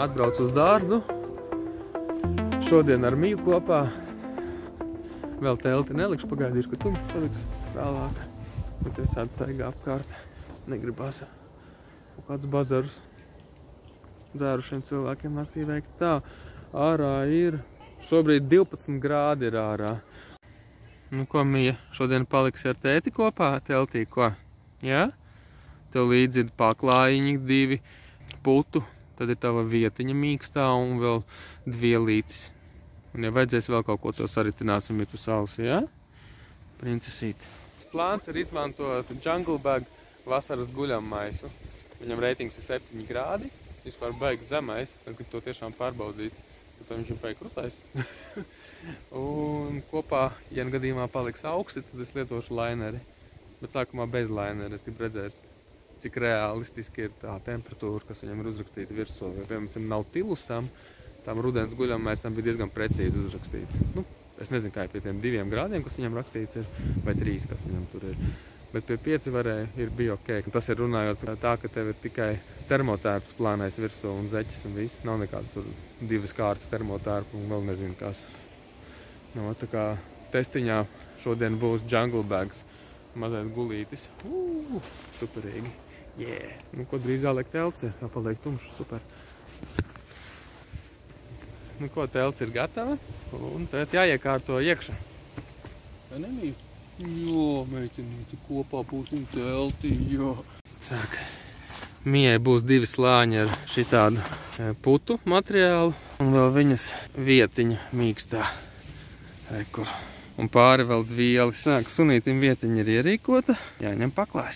Atbraucu uz dārzu. Šodien ar Miju kopā. Vēl telti nelikšu, pagaidīšu, ka tumšs paliks vēlāk. Bet visādi staigā apkārt. Negribās kaut kāds bazarus dzērušiem cilvēkiem naktī veikt. Tā, ārā ir, šobrīd 12 grādi ir ārā. Nu, ko, Mija, šodien paliksi ar tēti kopā teltī, ko? Jā? Tev līdzi ir paklājiņi 2 putu, tad ir tava vietiņa mīkstā un vēl 2 lītis. Un ja vajadzēs vēl kaut ko, to saritināsim, ja tu salsi, jā? Princesīti. Plāns ir izmantot Jungle Bag vasaras guļammaisu. Viņam reitings ir 7 grādi, vispār baigi zemais, es gribu to tiešām pārbaudīt. Tad viņš ir baigi krutais. Un kopā, ja gadījumā paliks augsti, tad es lietošu laineri. Bet sākumā bez laineri, es gribu redzēt, cik realistiski ir tā temperatūra, kas viņam ir uzrakstīta virsū. Ja, piemēram, Nautilusam, tām rudens guļammaisam bija diezgan precīzi uzrakstīts. Nu, es nezinu, kā ir pie tiem 2 grādiem, kas viņam rakstīts ir, vai 3, kas viņam tur ir. Bet pie 5 bija ok. Tas ir runājot tā, ka tev ir tikai termotērps plānais virsū un zeķis un viss. Nav nekādas tur 2 kārtas termotērpu un vēl nezinu kas. No, tā kā testiņā šodien būs Jungle Bags. Mazais gulītis. Superīgi. Yeah. Nu, ko drīz jāliek telts ir? Jāpaliek tumšs. Super. Nu, ko, telts ir gatava? Un tad jāiekārto iekšā. Vai nemīt? Jo, meitenīti, kopā būsim teltī, jo. Tak. Mijai būs 2 slāņi ar šitādu putu materiālu un vēl viņas vietiņa mīkstā. Rekur. Un pāri vēl dvieli. Sāk, sunītim vietiņa ir ierīkota. Jāņem paklājs.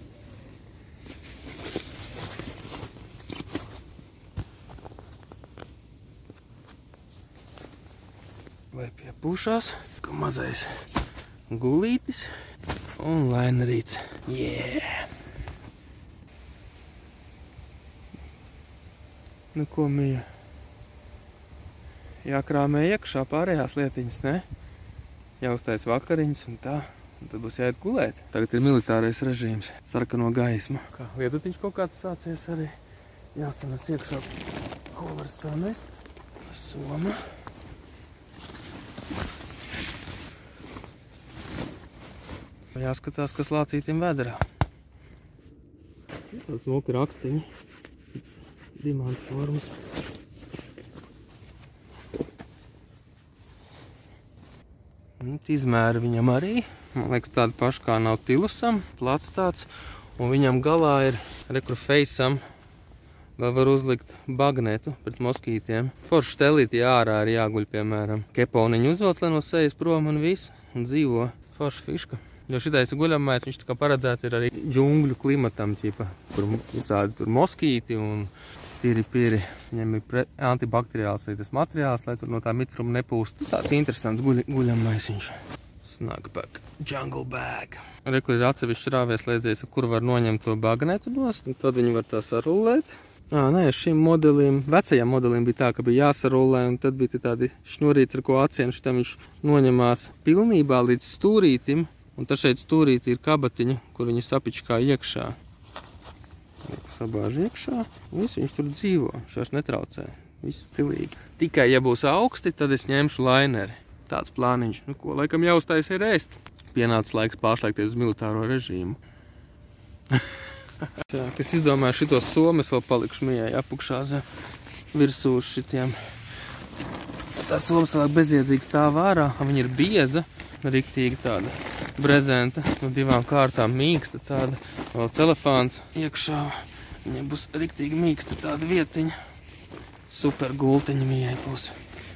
Lai piepūšās, ka mazais gulītis un lainerīts. Yeah! Nu ko, Mija? Jākrāmē iekšā pārējās lietiņas, ne? Jāuztais vakariņas un tā. Un tad būs jāiet gulēt. Tagad ir militārais režīms. Sarkano gaismu. Kā lietutiņš kaut kāds sācies arī. Jāsanas iekšā, ko var sanest. Soma. Jāskatās, kas lācītim vēderā. Tāds smoka rakstiņi. Dimanta formas. Izmēri viņam arī. Man liekas, tāda paša kā Nautilusam. Plats tāds. Un viņam galā ir rekurfeisam. Vēl var uzlikt bagnetu pret moskītiem. Forši telītī ārā ir jāguļ, piemēram. Keponiņu uzvelc, lai no sejas prom un visu. Un dzīvo. Forši fiška. Jo šitais guļamais, viņš tā kā paredzēts ir arī džungļu klimatam, ķipa, kur visādi tur moskīti un tīri-pīri. Viņam ir antibakteriāls arī tas materiāls, lai tur no tā mitruma nepūst. Tāds interesants guļamais viņš. Snugpak Jungle Bag. Re, kur ir atsevišķi rāvieslēdzies, kur var noņemt to bagnetu nost, un tad viņi var tā sarullēt. Nē, šim modelim, vecajam modelim bija tā, ka bija jāsarullē, un tad bija tādi šņurīts, ar ko acien šitam viņš noņemās pilnībā līdz stūrītim. Un tad šeit stūrīti ir kabatiņa, kur viņi sapičkā iekšā. Sabāž iekšā. Viss viņš tur dzīvo. Viņš vairs netraucē. Viss stilīgi. Tikai, ja būs augsti, tad es ņemšu laineri. Tāds plāniņš. Nu, ko laikam jāuztais ir ēst. Pienācis laiks pārslēgties uz militāro režīmu. Jā, kas izdomāju šitos somas vēl palikšu Mijai apukšā virsū uz šitiem. Tā somas vēl bezjēdzīgi stāv ārā. Viņa ir bieza. Riktīgi tāda brezenta, no 2 kārtām mīksta tāda, vēl celefāns iekšā, viņai būs riktīgi mīksta tāda vietiņa, super gultiņa Mijai būs.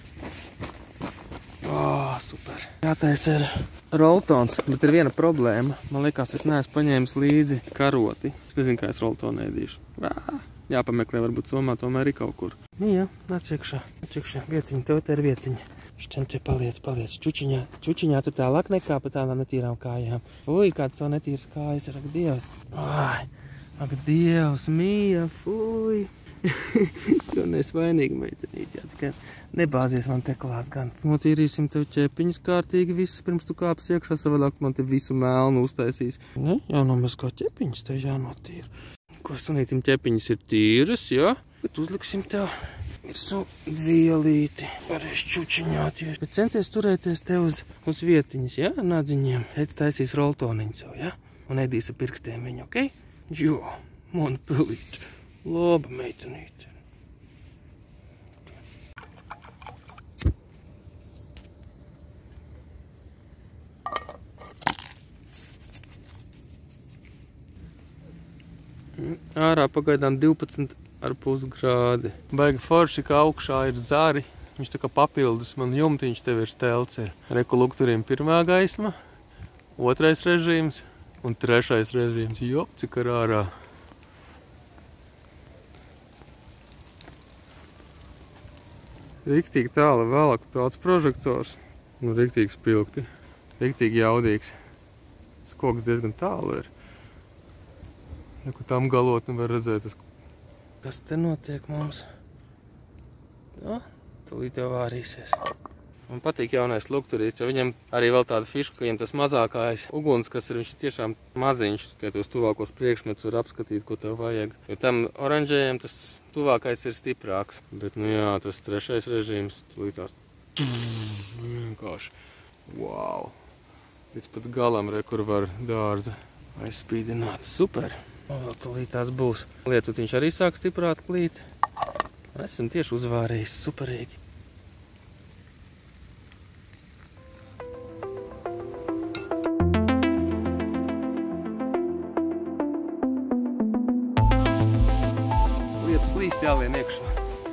Super. Jātais ir roltons, bet ir viena problēma, man liekas, es neesmu paņēmis līdzi karoti, es nezinu, kā es roltonu ēdīšu. Jāpameklē, varbūt somā tomēr ir kaut kur. Mija, nāc iekšā, vietiņa, tev te ir vietiņa. Šķiet, te paliec, čučiņā tu tālāk nekā pa tādām netīrām kājām. Fui, kāds to netīras kājas ir, ak Dievs. Ak Dievs, Mija, fui. Tu nesvainīgi, meitenīt, jā, tikai nebāzies man te klāt gan. Notīrīsim tev ķepiņas kārtīgi visas, pirms tu kāps iekšā, savādāk man te visu melnu uztaisīs. Ne, jānomazgā ķepiņas, tev jānotīra. Ko sunītim ķepiņas ir tīras, jā, bet uzliksim tev virsū vielīti. Varēs čučiņāt jūs. Bet centies turēties te uz vietiņas, ja? Nadziņiem. Ēc taisīs roltoniņu savu, ja? Un ēdīs ar pirkstiem viņu, ok? Jo, mana pelīte. Laba meitenīte. Ārā pagaidām 12,5 grādi. Baigi forši, ka augšā ir zari. Viņš tā kā papildus man jumtiņš tev ir telts. Reku lukturiem pirmā gaisma, otrais režīms un trešais režīms. Jop, cik ar ārā. Riktīgi tāli vēlāk tāds prožektors. Nu, riktīgi spilgti. Riktīgi jaudīgs. Tas koks diezgan tālu ir. Neku tam galotni var redzēt. Kas te notiek mums? No, tūlīt jau vārīsies. Man patīk jaunais lukturīts, jo viņam arī vēl tāda fiška, ka viņam tas mazākais uguns, kas ir, viņš ir tiešām maziņš, ka tos tuvākos priekšmetus var apskatīt, ko tev vajag. Jo tam oranžējiem tas tuvākais ir stiprāks. Bet, nu jā, tas trešais režīms tūlīt tās vienkārši. Wow! Līdz pat galam, kur var dārza aizspīdināt. Super! Vēl tūlīt tās būs. Lietutiņš arī sāk stiprāt klīt. Esam tieši uzvārījis. Superīgi. Liepas līst jālien iekšā.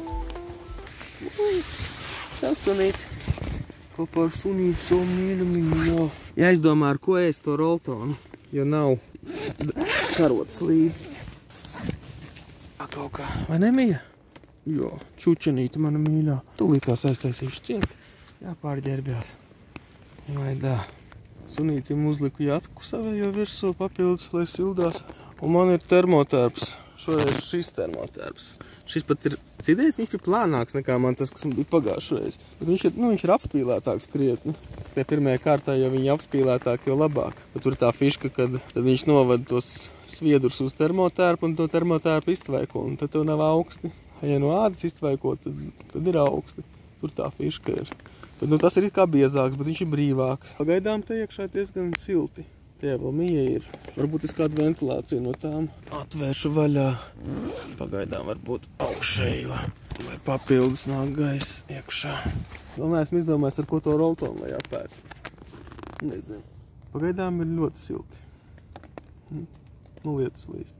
Čau, sunīti. Kopā ar sunīti savu mīļumiņu. Jāizdomā, ar ko ēst to roltonu, jo nav karotas līdzi. Kaut kā. Vai ne, Mija? Jo, čučenīte mana mīļā. Tūlīt tās aiztaisīšu ciet. Jāpārģērbjās. Vai dā. Sunītim uzliku jatku savējo virsū papildus, lai sildās. Un man ir termotērps. Šoreiz šis termotērps. Šis pat ir, cidējis, viņš ir plānāks nekā man tas, kas man bija pagājušreiz. Bet viņš ir apspīlētāks krietni. Tie pirmajā kārtā, jo viņi apspīlētāk, jo labāk. Bet tur tā fiška, kad viņš novada tos sviedrus uz termotērpu un to termotērpu iztvaiko. Un tad tev nav augsti. Ja no ādas iztvaiko, tad ir augsti. Tur tā fiška ir. Bet, nu, tas ir it kā biezāks, bet viņš ir brīvāks. Pagaidām te iekšā diezgan silti. Tie vēl Mija ir. Varbūt es kādu ventilāciju no tām atvēršu vaļā. Pagaidām varbūt augšējo. Lai papildus nāk gaiss iekšā. Vēl neesmu izdomājis, ar ko to roltonu vai apērt. Nezinu. Pagaidām ir ļoti silti. Nu, lietus līst.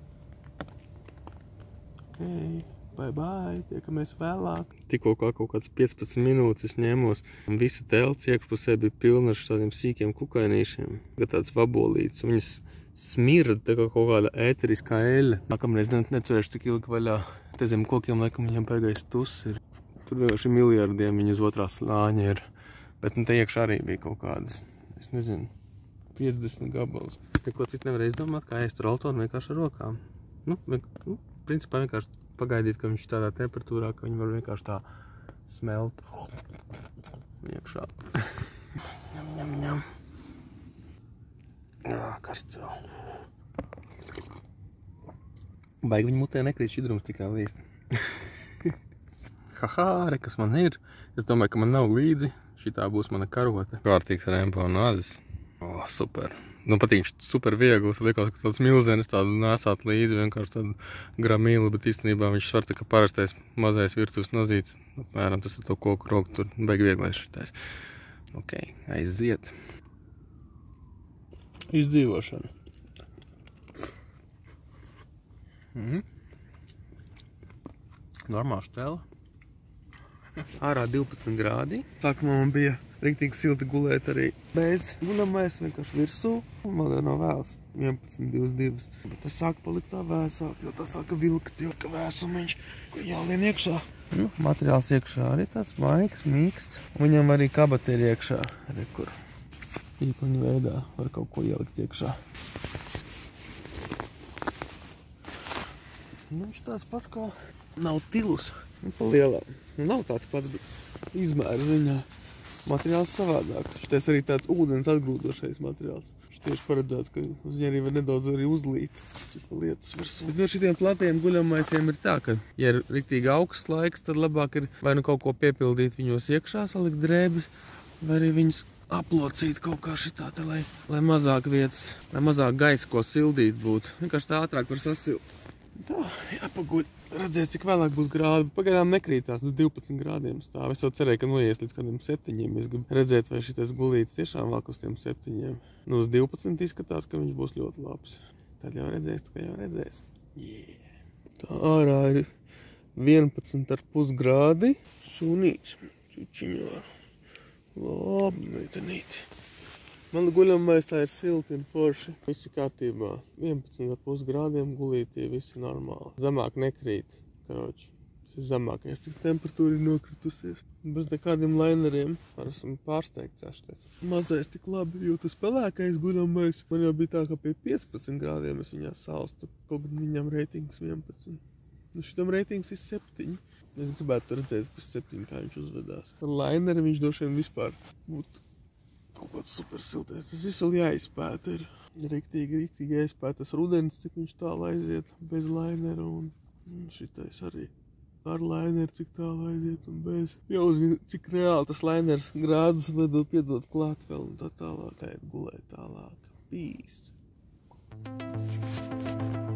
Ok, bye bye, tiekamies vēlāk. Tikko kā kaut kāds 15 minūtes ņēmos, un visa telts iekšpusē bija pilna ar tādiem sīkiem kukainīšiem, kā tāds vabolīts. Viņas smirda tā kā kaut kāda ēteriskā eļa. Nākamreiz neturēšu tik ilgi vaļā. Te zem kokiem, laikam, viņam beigais tus ir. Tur vienkārši miljardiem viņi uz otrā slāņa ir. Bet nu te iekšā arī bija kaut kādas, es nezinu, 50 gabalas. Es neko citu nevarēju izdomāt, kā ēst roltonu vienkārši ar rokām. Nu, principā vienkārši pagaidīt, ka viņš ir tādā temperatūrā, ka viņi var vienkārši tā smelt. Iekšā. Ņem, ņem, ņem. Karsts vēl. Baigi viņa mutē nekrīt šķidrums tikai līst. Haha, re, kas man ir. Es domāju, ka man nav līdzi. Šitā būs mana karote. Kārtīgs rempo un azis. O, super. Nu, patīk super viegls. Liekas, ka tāds milzenis tādu nēsāt līdzi, vienkārši tādu gramīlu, bet īstenībā viņš svar tā kā parastais mazais virtuves nozīts. Apmēram tas ar to koku roku tur baigi vieglais šitais. Ok, aiziet. Izdzīvošana. Normāls tēla. Ārā 12 grādi. Sākumā man bija riktīgi silti gulēt arī bez gulamais, vienkārši virsū. Un man jau nav vēls 11:22. Bet tas sāka palikt tā vēsāk, jo tas sāka vilkt, jo ka vēsumiņš jālien iekšā. Nu, materiāls iekšā arī tāds maigs, mīksts. Viņam arī kabata ir iekšā. Re, kur īpaņu veidā var kaut ko ielikt iekšā. Nu, viņš tāds pats kā nav tilus. Nu, pa lielām. Nu, nav tāds pats, bet izmēra ziņā. materiāls savādāk. Šitais arī tāds ūdens atgrūdošais materiāls. Šis tieši paredzēts, ka uz viņa arī var nedaudz arī uzlīt. Lietas virsū. Bet no šitiem platiem guļamaisiem ir tā, ka, ja ir riktīgi augsts laiks, tad labāk ir vai nu kaut ko piepildīt viņos iekšā, salikt drēbes, vai arī viņus aplocīt kaut kā šitā, te, lai mazāk vietas, lai mazāk gaisa, ko sildīt būtu. Vienkārši tā ātrāk var sasilt. Tā, jāpaguļ. Redzēs, cik vēlāk būs grādi. Pagaidām nekrītās, 12 grādiem stāv. Es jau cerēju, ka noies līdz kādiem 7. Es gribu redzēt, vai šitais gulītis tiešām vēl uz tiem 7. Nu, uz 12 izskatās, ka viņš būs ļoti labs. Tad jau redzēs, tā kā jau redzēs. Yeah. Tā ārā ir 11,5 grādi. Sunīts, čučiņā. Labi, meitenīti. Man guļamaisā ir silti un forši. Visi kārtībā. 11,5 grādiem gulītie, visi normāli. Zemāk nekrīt, karoči. Tas ir zemākais, cik temperatūra ir nokritusies. Bez nekādiem laineriem. Esmu pārsteigts ašties. Mazais tik labi, jo tas pelēkais guļamais. Man jau bija tā, ka pie 15 grādiem es viņā salstu. Kaut gan viņam reitings 11. Nu šitam reitings ir 7. Es gribētu redzēt pēc 7, kā viņš uzvedās. Ar laineri viņš droši vien vispār būtu kaut kāds super siltais. Tas viss vēl jāizpēta ir. Riktīgi jāizpēta rudens, cik viņš tālu aiziet bez lainera un šitais arī ar laineru, cik tālu aiziet un bez. Jāuzzina, cik reāli tas lainers grādus piedod klāt vēl un tā tālāk. Kā ir gulēt tālāk. Peace!